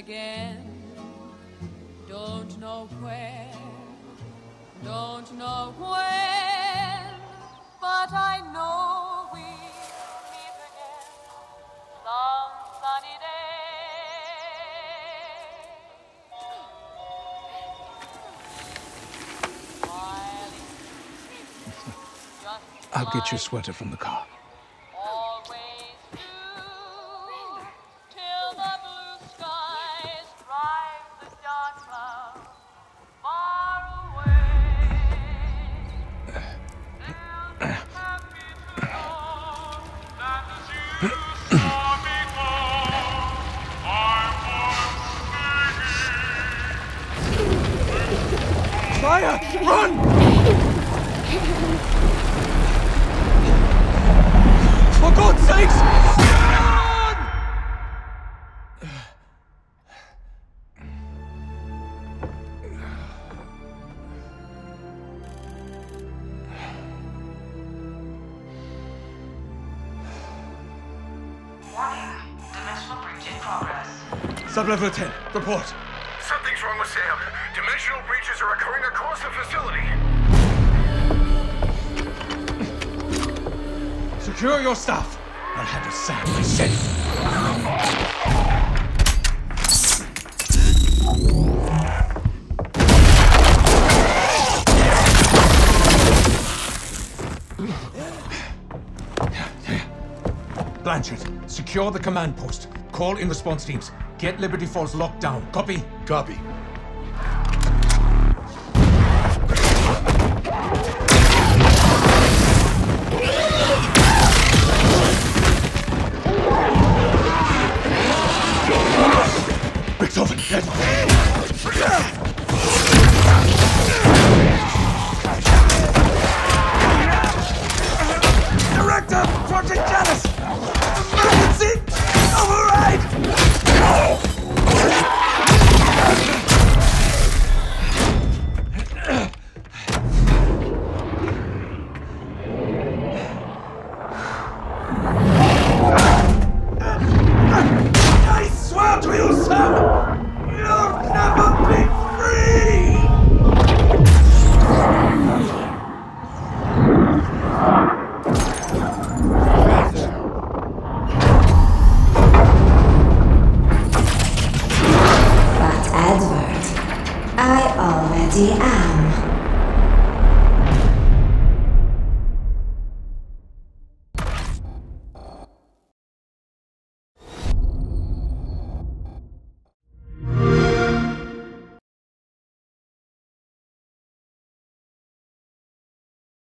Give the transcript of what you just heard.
again. Don't know where, don't know when, but I know we'll meet again some sunny day. I'll get your sweater from the car. Always do, till the blue skies drive the dark clouds far away. They'll be happy to know that as you saw me go, I was Fire! Run! For God's sakes! Run! Warning. Dimensional breach in progress. Sublevel 10, report. Something's wrong with Sam. Dimensional breaches are occurring across the facility. Secure your staff. I'll handle Sam myself. Blanchard, secure the command post. Call in response teams. Get Liberty Falls locked down. Copy? Copy.